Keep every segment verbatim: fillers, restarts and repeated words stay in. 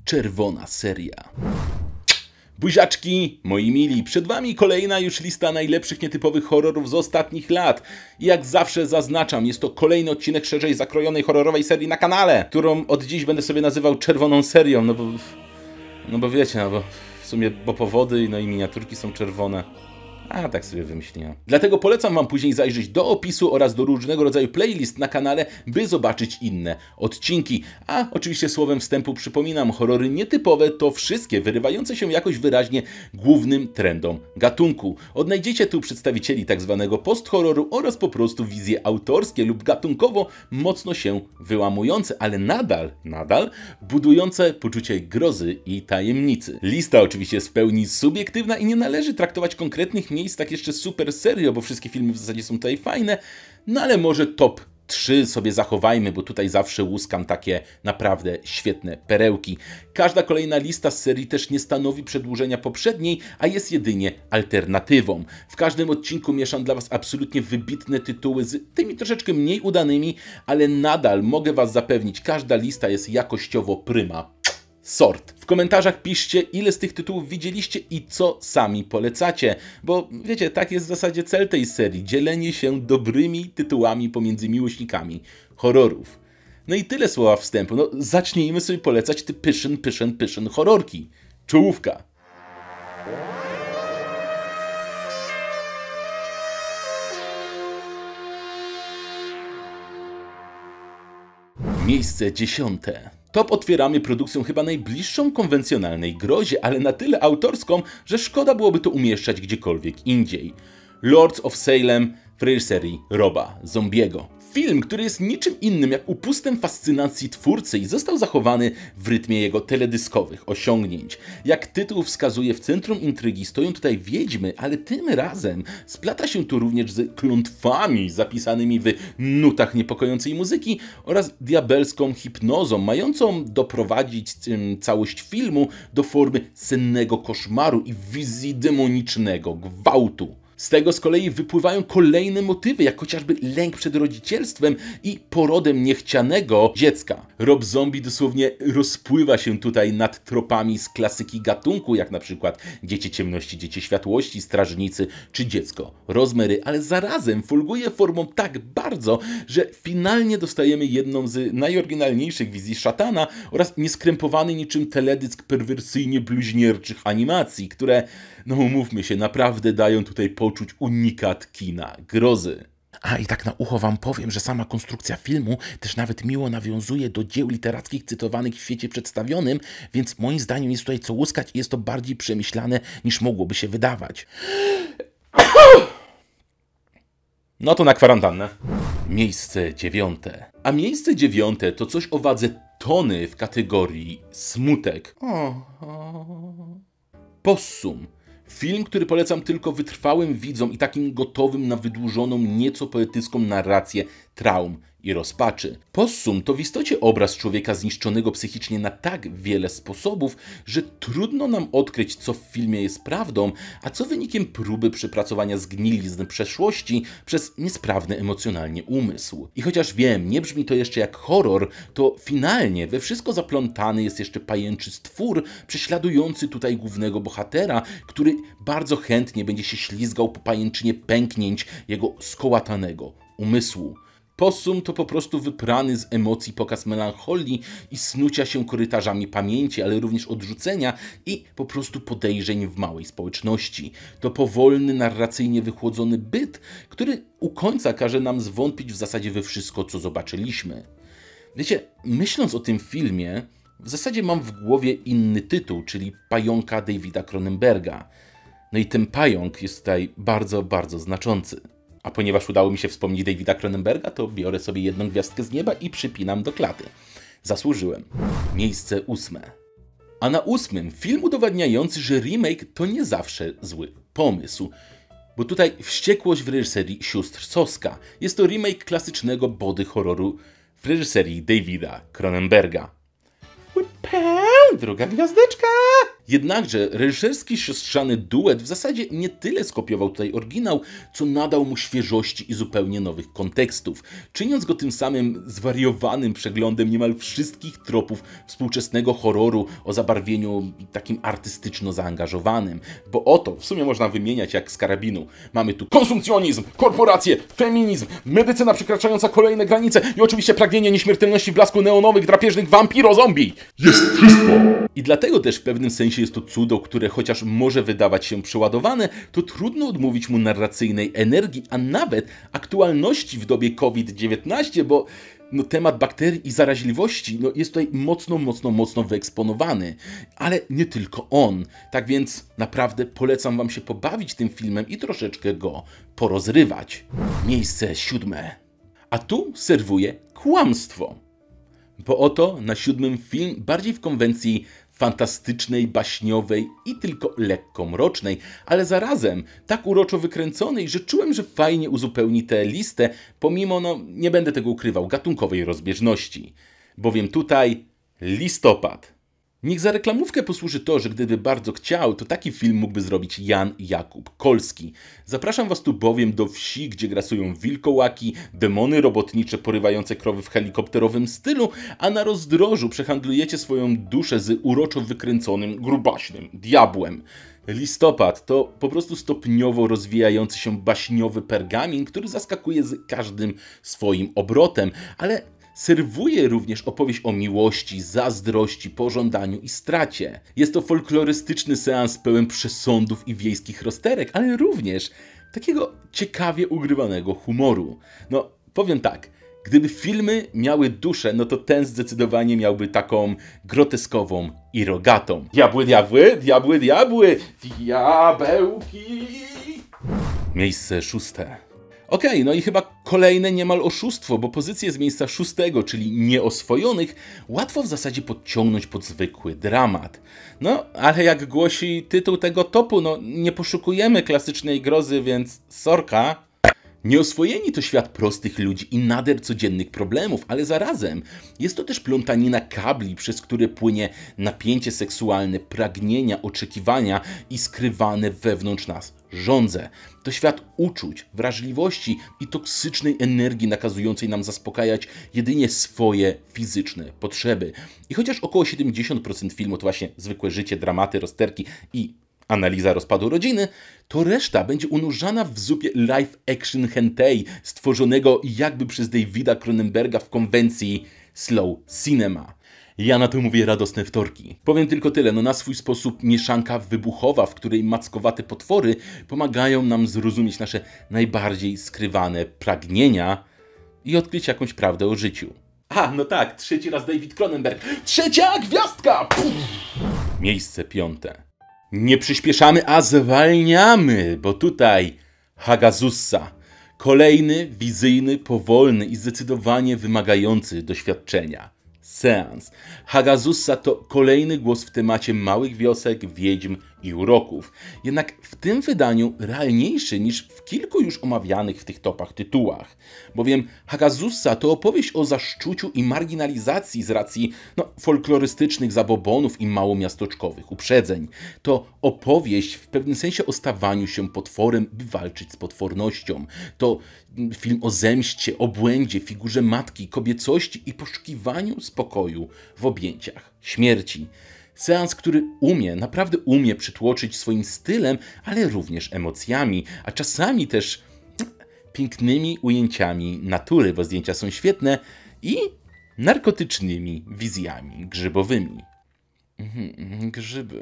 czerwona seria. Buziaczki, moi mili, przed wami kolejna już lista najlepszych nietypowych horrorów z ostatnich lat. I jak zawsze zaznaczam, jest to kolejny odcinek szerzej zakrojonej horrorowej serii na kanale, którą od dziś będę sobie nazywał czerwoną serią, no bo... No bo wiecie, no bo w sumie bo powody, no i miniaturki są czerwone. A, tak sobie wymyśliłem. Dlatego polecam wam później zajrzeć do opisu oraz do różnego rodzaju playlist na kanale, by zobaczyć inne odcinki. A oczywiście słowem wstępu przypominam, horrory nietypowe to wszystkie wyrywające się jakoś wyraźnie głównym trendom gatunku. Odnajdziecie tu przedstawicieli tak zwanego post-horroru oraz po prostu wizje autorskie lub gatunkowo mocno się wyłamujące, ale nadal, nadal budujące poczucie grozy i tajemnicy. Lista oczywiście jest w pełni subiektywna i nie należy traktować konkretnych miejsc tak jeszcze super serio, bo wszystkie filmy w zasadzie są tutaj fajne, no ale może top trzy sobie zachowajmy, bo tutaj zawsze łuskam takie naprawdę świetne perełki. Każda kolejna lista z serii też nie stanowi przedłużenia poprzedniej, a jest jedynie alternatywą. W każdym odcinku mieszam dla was absolutnie wybitne tytuły z tymi troszeczkę mniej udanymi, ale nadal mogę was zapewnić, każda lista jest jakościowo prima sort. W komentarzach piszcie, ile z tych tytułów widzieliście i co sami polecacie, bo wiecie, tak jest w zasadzie cel tej serii, dzielenie się dobrymi tytułami pomiędzy miłośnikami horrorów. No i tyle słowa wstępu, no zacznijmy sobie polecać te pyszyn, pyszyn, pyszyn horrorki. Czołówka! Miejsce dziesiąte. Top otwieramy produkcją chyba najbliższą konwencjonalnej grozie, ale na tyle autorską, że szkoda byłoby to umieszczać gdziekolwiek indziej. Lords of Salem w reżyserii Roba Zombiego. Film, który jest niczym innym jak upustem fascynacji twórcy i został zachowany w rytmie jego teledyskowych osiągnięć. Jak tytuł wskazuje, w centrum intrygi stoją tutaj wiedźmy, ale tym razem splata się tu również z klątwami zapisanymi w nutach niepokojącej muzyki oraz diabelską hipnozą, mającą doprowadzić um, całość filmu do formy sennego koszmaru i wizji demonicznego gwałtu. Z tego z kolei wypływają kolejne motywy, jak chociażby lęk przed rodzicielstwem i porodem niechcianego dziecka. Rob Zombie dosłownie rozpływa się tutaj nad tropami z klasyki gatunku, jak na przykład Dziecię Ciemności, Dziecię Światłości, Strażnicy czy Dziecko Rozmery, ale zarazem folguje formą tak bardzo, że finalnie dostajemy jedną z najoryginalniejszych wizji szatana oraz nieskrępowany niczym teledysk perwersyjnie bluźnierczych animacji, które, no umówmy się, naprawdę dają tutaj poczuć unikat kina grozy. A i tak na ucho wam powiem, że sama konstrukcja filmu też nawet miło nawiązuje do dzieł literackich cytowanych w świecie przedstawionym, więc moim zdaniem jest tutaj co łuskać i jest to bardziej przemyślane niż mogłoby się wydawać. No to na kwarantannę. Miejsce dziewiąte. A miejsce dziewiąte to coś o wadze tony w kategorii smutek. Possum. Film, który polecam tylko wytrwałym widzom i takim gotowym na wydłużoną, nieco poetycką narrację traum i rozpaczy. Possum to w istocie obraz człowieka zniszczonego psychicznie na tak wiele sposobów, że trudno nam odkryć, co w filmie jest prawdą, a co wynikiem próby przepracowania zgnilizn przeszłości przez niesprawny emocjonalnie umysł. I chociaż wiem, nie brzmi to jeszcze jak horror, to finalnie we wszystko zaplątany jest jeszcze pajęczy stwór prześladujący tutaj głównego bohatera, który bardzo chętnie będzie się ślizgał po pajęczynie pęknięć jego skołatanego umysłu. Possum to po prostu wyprany z emocji pokaz melancholii i snucia się korytarzami pamięci, ale również odrzucenia i po prostu podejrzeń w małej społeczności. To powolny, narracyjnie wychłodzony byt, który u końca każe nam zwątpić w zasadzie we wszystko, co zobaczyliśmy. Wiecie, myśląc o tym filmie, w zasadzie mam w głowie inny tytuł, czyli Pająka Davida Cronenberga. No i ten pająk jest tutaj bardzo, bardzo znaczący. A ponieważ udało mi się wspomnieć Davida Cronenberga, to biorę sobie jedną gwiazdkę z nieba i przypinam do klaty. Zasłużyłem. Miejsce ósme. A na ósmym film udowadniający, że remake to nie zawsze zły pomysł. Bo tutaj wściekłość w reżyserii sióstr Soska. Jest to remake klasycznego body horroru w reżyserii Davida Cronenberga. Druga gwiazdeczka! Jednakże reżyserski siostrzany duet w zasadzie nie tyle skopiował tutaj oryginał, co nadał mu świeżości i zupełnie nowych kontekstów, czyniąc go tym samym zwariowanym przeglądem niemal wszystkich tropów współczesnego horroru o zabarwieniu takim artystyczno zaangażowanym. Bo oto w sumie można wymieniać jak z karabinu. Mamy tu konsumpcjonizm, korporacje, feminizm, medycyna przekraczająca kolejne granice i oczywiście pragnienie nieśmiertelności w blasku neonowych, drapieżnych vampiro-zombie. Jest wszystko! I dlatego też w pewnym sensie jest to cudo, które chociaż może wydawać się przeładowane, to trudno odmówić mu narracyjnej energii, a nawet aktualności w dobie COVID dziewiętnaście, bo no, temat bakterii i zaraźliwości no, jest tutaj mocno, mocno, mocno wyeksponowany. Ale nie tylko on. Tak więc naprawdę polecam wam się pobawić tym filmem i troszeczkę go porozrywać. Miejsce siódme. A tu serwuję kłamstwo. Bo oto na siódmym film bardziej w konwencji fantastycznej, baśniowej i tylko lekko mrocznej, ale zarazem tak uroczo wykręconej, że czułem, że fajnie uzupełni tę listę, pomimo, no nie będę tego ukrywał, gatunkowej rozbieżności. Bowiem tutaj listopad. Niech za reklamówkę posłuży to, że gdyby bardzo chciał, to taki film mógłby zrobić Jan Jakub Kolski. Zapraszam was tu bowiem do wsi, gdzie grasują wilkołaki, demony robotnicze porywające krowy w helikopterowym stylu, a na rozdrożu przehandlujecie swoją duszę z uroczo wykręconym, grubaśnym diabłem. Listopad to po prostu stopniowo rozwijający się baśniowy pergamin, który zaskakuje z każdym swoim obrotem, ale serwuje również opowieść o miłości, zazdrości, pożądaniu i stracie. Jest to folklorystyczny seans pełen przesądów i wiejskich rozterek, ale również takiego ciekawie ugrywanego humoru. No, powiem tak, gdyby filmy miały duszę, no to ten zdecydowanie miałby taką groteskową i rogatą. Diabły, diabły, diabły, diabły, diabełki. Miejsce szóste. Okej, okay, no i chyba kolejne niemal oszustwo, bo pozycję z miejsca szóstego, czyli nieoswojonych, łatwo w zasadzie podciągnąć pod zwykły dramat. No, ale jak głosi tytuł tego topu, no nie poszukujemy klasycznej grozy, więc sorka. Nieoswojeni to świat prostych ludzi i nader codziennych problemów, ale zarazem jest to też plątanina kabli, przez które płynie napięcie seksualne, pragnienia, oczekiwania i skrywane wewnątrz nas żądze. To świat uczuć, wrażliwości i toksycznej energii nakazującej nam zaspokajać jedynie swoje fizyczne potrzeby. I chociaż około siedemdziesiąt procent filmu to właśnie zwykłe życie, dramaty, rozterki i analiza rozpadu rodziny, to reszta będzie unurzana w zupie live action hentai stworzonego jakby przez Davida Cronenberga w konwencji slow cinema. Ja na to mówię radosne wtorki. Powiem tylko tyle, no na swój sposób mieszanka wybuchowa, w której mackowate potwory pomagają nam zrozumieć nasze najbardziej skrywane pragnienia i odkryć jakąś prawdę o życiu. A, no tak, trzeci raz David Cronenberg. Trzecia gwiazdka! Pff. Miejsce piąte. Nie przyspieszamy, a zwalniamy, bo tutaj Hagazussa. Kolejny, wizyjny, powolny i zdecydowanie wymagający doświadczenia seans. Hagazussa to kolejny głos w temacie małych wiosek, wiedźm i uroków. Jednak w tym wydaniu realniejszy niż w kilku już omawianych w tych topach tytułach. Bowiem Hagazussa to opowieść o zaszczuciu i marginalizacji z racji no, folklorystycznych zabobonów i małomiastoczkowych uprzedzeń. To opowieść w pewnym sensie o stawaniu się potworem, by walczyć z potwornością. To film o zemście, obłędzie, figurze matki, kobiecości i poszukiwaniu spokoju w objęciach śmierci. Seans, który umie, naprawdę umie przytłoczyć swoim stylem, ale również emocjami, a czasami też pięknymi ujęciami natury, bo zdjęcia są świetne, i narkotycznymi wizjami grzybowymi. Mhm, grzyby.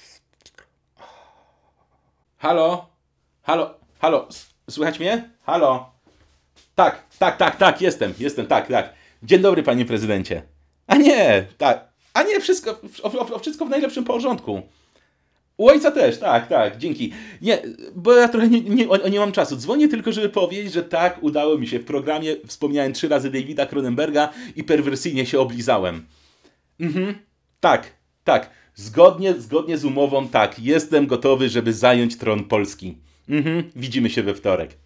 Halo? Halo? Halo? Słychać mnie? Halo? Tak, tak, tak, tak, jestem, jestem, tak, tak. Dzień dobry, panie prezydencie. A nie, tak. A nie, wszystko, o, o, wszystko w najlepszym porządku. U ojca też, tak, tak, dzięki. Nie, bo ja trochę nie, nie, nie mam czasu. Dzwonię tylko, żeby powiedzieć, że tak, udało mi się. W programie wspomniałem trzy razy Davida Cronenberga i perwersyjnie się oblizałem. Mhm, tak, tak. Zgodnie, zgodnie z umową, tak. Jestem gotowy, żeby zająć tron Polski. Mhm, widzimy się we wtorek.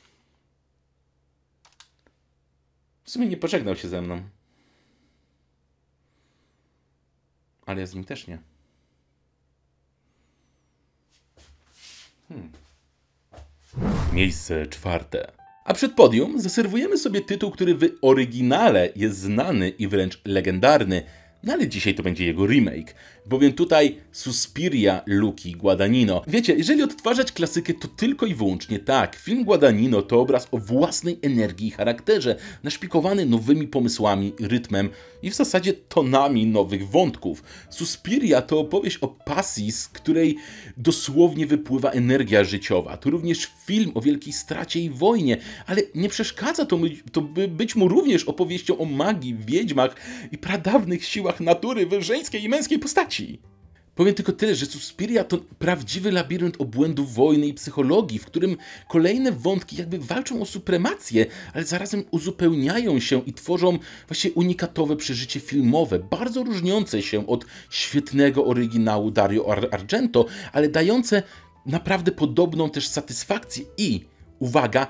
W sumie nie pożegnał się ze mną. Ale ja z nim też nie. Miejsce czwarte. A przed podium zaserwujemy sobie tytuł, który w oryginale jest znany i wręcz legendarny, no ale dzisiaj to będzie jego remake, bowiem tutaj Suspiria Luki Guadagnino. Wiecie, jeżeli odtwarzać klasykę, to tylko i wyłącznie tak. Film Guadagnino to obraz o własnej energii i charakterze, naszpikowany nowymi pomysłami, rytmem i w zasadzie tonami nowych wątków. Suspiria to opowieść o pasji, z której dosłownie wypływa energia życiowa. To również film o wielkiej stracie i wojnie, ale nie przeszkadza to, to by być mu również opowieścią o magii, wiedźmach i pradawnych siłach natury w żeńskiej i męskiej postaci. Powiem tylko tyle, że Suspiria to prawdziwy labirynt obłędów wojny i psychologii, w którym kolejne wątki jakby walczą o supremację, ale zarazem uzupełniają się i tworzą właśnie unikatowe przeżycie filmowe, bardzo różniące się od świetnego oryginału Dario Ar Argento, ale dające naprawdę podobną też satysfakcję i, uwaga,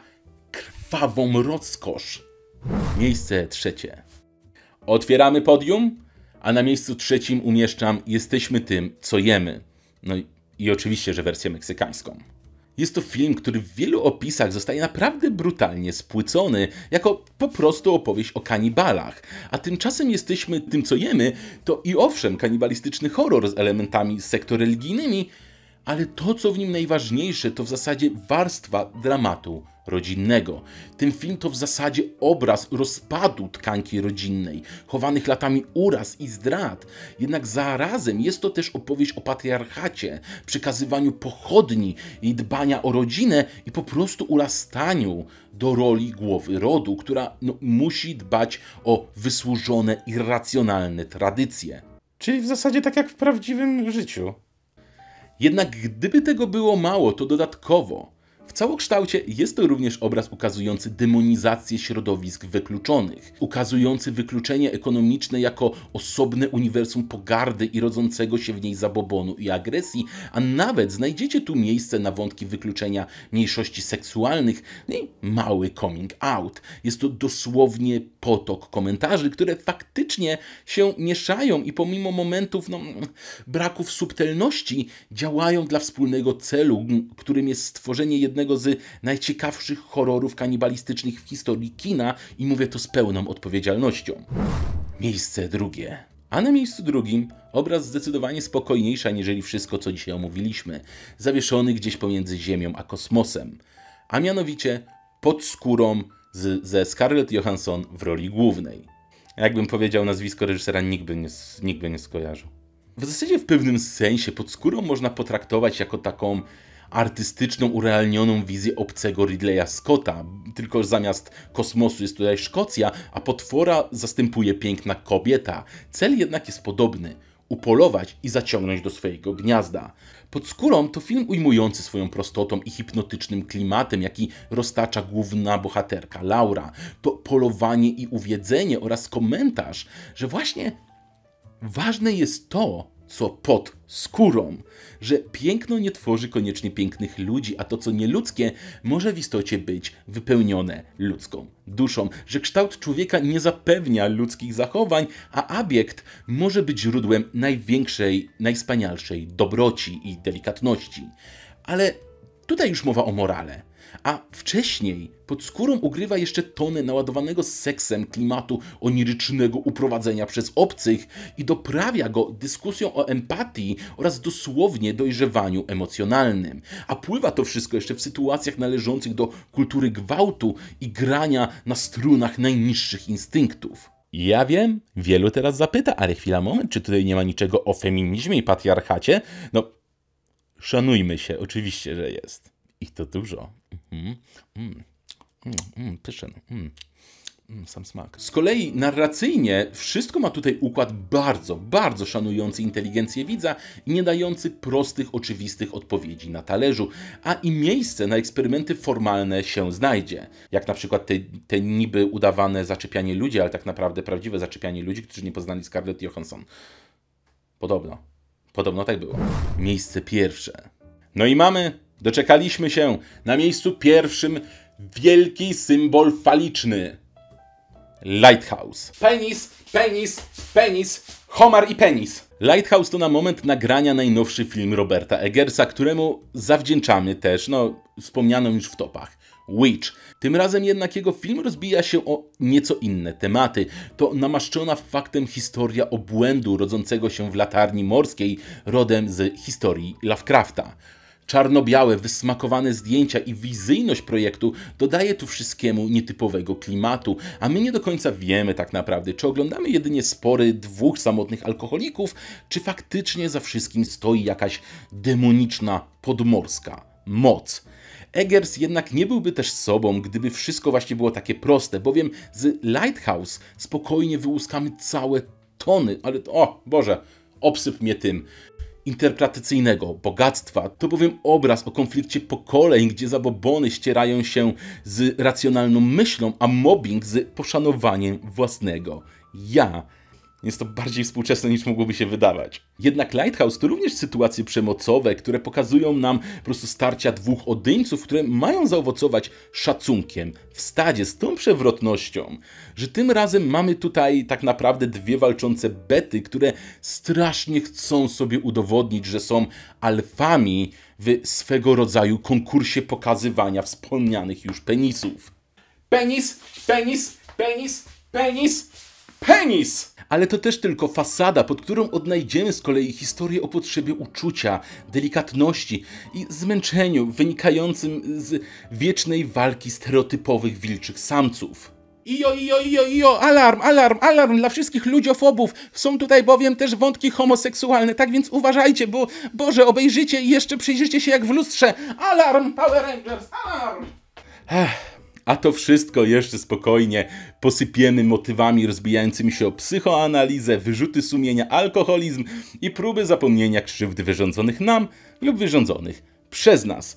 krwawą rozkosz. Miejsce trzecie. Otwieramy podium, a na miejscu trzecim umieszczam Jesteśmy tym, co jemy. No i, i oczywiście, że wersję meksykańską. Jest to film, który w wielu opisach zostaje naprawdę brutalnie spłycony, jako po prostu opowieść o kanibalach. A tymczasem Jesteśmy tym, co jemy, to i owszem kanibalistyczny horror z elementami sektoreligijnymi, ale to, co w nim najważniejsze, to w zasadzie warstwa dramatu rodzinnego. Ten film to w zasadzie obraz rozpadu tkanki rodzinnej, chowanych latami uraz i zdrad. Jednak zarazem jest to też opowieść o patriarchacie, przekazywaniu pochodni i dbania o rodzinę i po prostu urastaniu do roli głowy rodu, która no, musi dbać o wysłużone i racjonalne tradycje. Czyli w zasadzie tak jak w prawdziwym życiu. Jednak gdyby tego było mało, to dodatkowo w całokształcie jest to również obraz ukazujący demonizację środowisk wykluczonych, ukazujący wykluczenie ekonomiczne jako osobne uniwersum pogardy i rodzącego się w niej zabobonu i agresji, a nawet znajdziecie tu miejsce na wątki wykluczenia mniejszości seksualnych i mały coming out. Jest to dosłownie potok komentarzy, które faktycznie się mieszają i pomimo momentów no, braków subtelności działają dla wspólnego celu, którym jest stworzenie jednego z najciekawszych horrorów kanibalistycznych w historii kina i mówię to z pełną odpowiedzialnością. Miejsce drugie. A na miejscu drugim obraz zdecydowanie spokojniejszy aniżeli wszystko, co dzisiaj omówiliśmy, zawieszony gdzieś pomiędzy Ziemią a kosmosem, a mianowicie Pod skórą z, ze Scarlett Johansson w roli głównej. Jakbym powiedział nazwisko reżysera, nikt by nie, nikt by nie skojarzył. W zasadzie w pewnym sensie Pod skórą można potraktować jako taką artystyczną, urealnioną wizję obcego Ridleya Scotta, tylko zamiast kosmosu jest tutaj Szkocja, a potwora zastępuje piękna kobieta. Cel jednak jest podobny. Upolować i zaciągnąć do swojego gniazda. Pod skórą to film ujmujący swoją prostotą i hipnotycznym klimatem, jaki roztacza główna bohaterka Laura. To polowanie i uwiedzenie oraz komentarz, że właśnie ważne jest to, co pod skórą, że piękno nie tworzy koniecznie pięknych ludzi, a to, co nieludzkie, może w istocie być wypełnione ludzką duszą, że kształt człowieka nie zapewnia ludzkich zachowań, a obiekt może być źródłem największej, najwspanialszej dobroci i delikatności. Ale tutaj już mowa o morale. A wcześniej pod skórą ugrywa jeszcze tonę naładowanego seksem klimatu onirycznego uprowadzenia przez obcych i doprawia go dyskusją o empatii oraz dosłownie dojrzewaniu emocjonalnym. A pływa to wszystko jeszcze w sytuacjach należących do kultury gwałtu i grania na strunach najniższych instynktów. Ja wiem, wielu teraz zapyta, ale chwila, moment, czy tutaj nie ma niczego o feminizmie i patriarchacie? No, szanujmy się, oczywiście, że jest. Ich to dużo. Mm, mm, mm, mm, pyszne. Mm, mm, sam smak. Z kolei narracyjnie wszystko ma tutaj układ bardzo, bardzo szanujący inteligencję widza i nie dający prostych, oczywistych odpowiedzi na talerzu, a i miejsce na eksperymenty formalne się znajdzie. Jak na przykład te, te niby udawane zaczepianie ludzi, ale tak naprawdę prawdziwe zaczepianie ludzi, którzy nie poznali Scarlett Johansson. Podobno. Podobno tak było. Miejsce pierwsze. No i mamy... Doczekaliśmy się. Na miejscu pierwszym wielki symbol faliczny. Lighthouse. Penis, penis, penis. Homar i penis. Lighthouse to na moment nagrania najnowszy film Roberta Eggersa, któremu zawdzięczamy też, no, wspomnianą już w topach, Witch. Tym razem jednak jego film rozbija się o nieco inne tematy. To namaszczona faktem historia obłędu rodzącego się w latarni morskiej, rodem z historii Lovecrafta. Czarno-białe, wysmakowane zdjęcia i wizyjność projektu dodaje tu wszystkiemu nietypowego klimatu, a my nie do końca wiemy tak naprawdę, czy oglądamy jedynie spory dwóch samotnych alkoholików, czy faktycznie za wszystkim stoi jakaś demoniczna, podmorska moc. Eggers jednak nie byłby też sobą, gdyby wszystko właśnie było takie proste, bowiem z Lighthouse spokojnie wyłuskamy całe tony, ale o Boże, obsyp mnie tym, interpretacyjnego bogactwa. To bowiem obraz o konflikcie pokoleń, gdzie zabobony ścierają się z racjonalną myślą, a mobbing z poszanowaniem własnego ja. Jest to bardziej współczesne niż mogłoby się wydawać. Jednak Lighthouse to również sytuacje przemocowe, które pokazują nam po prostu starcia dwóch odyńców, które mają zaowocować szacunkiem w stadzie z tą przewrotnością, że tym razem mamy tutaj tak naprawdę dwie walczące bety, które strasznie chcą sobie udowodnić, że są alfami w swego rodzaju konkursie pokazywania wspomnianych już penisów. Penis, penis, penis, penis, penis! Ale to też tylko fasada, pod którą odnajdziemy z kolei historię o potrzebie uczucia, delikatności i zmęczeniu wynikającym z wiecznej walki stereotypowych wilczych samców. Ijo, ijo, ijo, ijo, alarm, alarm, alarm dla wszystkich ludziofobów. Są tutaj bowiem też wątki homoseksualne, tak więc uważajcie, bo Boże, obejrzycie i jeszcze przyjrzycie się jak w lustrze. Alarm, Power Rangers, alarm! Ech. A to wszystko jeszcze spokojnie posypiemy motywami rozbijającymi się o psychoanalizę, wyrzuty sumienia, alkoholizm i próby zapomnienia krzywd wyrządzonych nam lub wyrządzonych przez nas.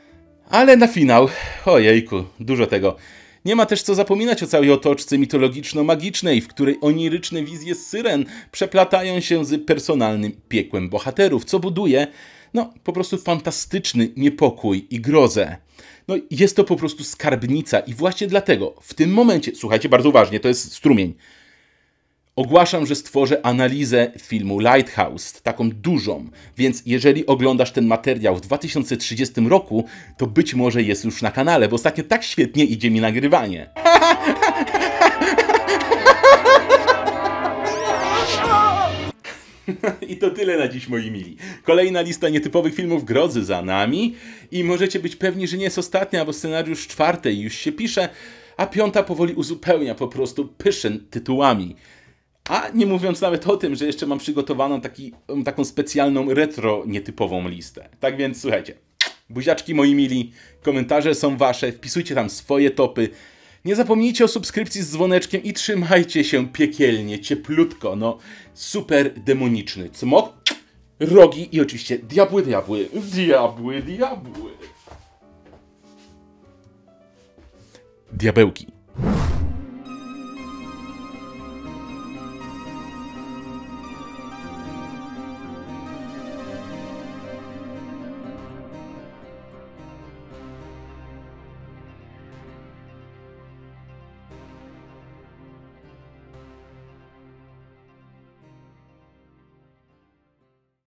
Ale na finał, ojejku, dużo tego. Nie ma też co zapominać o całej otoczce mitologiczno-magicznej, w której oniryczne wizje syren przeplatają się z personalnym piekłem bohaterów, co buduje, no, po prostu fantastyczny niepokój i grozę. No, jest to po prostu skarbnica i właśnie dlatego w tym momencie, słuchajcie bardzo uważnie, to jest strumień, ogłaszam, że stworzę analizę filmu Lighthouse, taką dużą, więc jeżeli oglądasz ten materiał w dwa tysiące trzydziestym roku, to być może jest już na kanale, bo ostatnio tak świetnie idzie mi nagrywanie. I to tyle na dziś, moi mili. Kolejna lista nietypowych filmów grozy za nami i możecie być pewni, że nie jest ostatnia, bo scenariusz czwartej już się pisze, a piąta powoli uzupełnia po prostu pyszyn tytułami. A nie mówiąc nawet o tym, że jeszcze mam przygotowaną taki, taką specjalną retro nietypową listę. Tak więc słuchajcie, buziaczki moi mili, komentarze są wasze, wpisujcie tam swoje topy. Nie zapomnijcie o subskrypcji z dzwoneczkiem i trzymajcie się piekielnie, cieplutko, no super demoniczny cmok, rogi i oczywiście diabły, diabły, diabły, diabły. Diabełki.